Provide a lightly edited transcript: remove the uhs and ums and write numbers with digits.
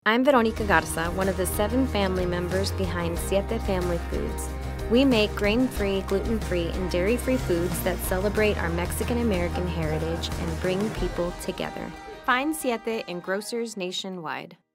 I'm Veronica Garza, one of the 7 family members behind Siete Family Foods. We make grain-free, gluten-free, and dairy-free foods that celebrate our Mexican-American heritage and bring people together. Find Siete in grocers nationwide.